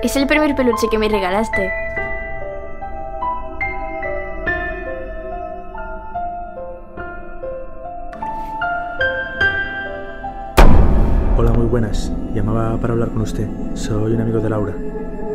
Es el primer peluche que me regalaste. Hola, muy buenas. Llamaba para hablar con usted. Soy un amigo de Laura.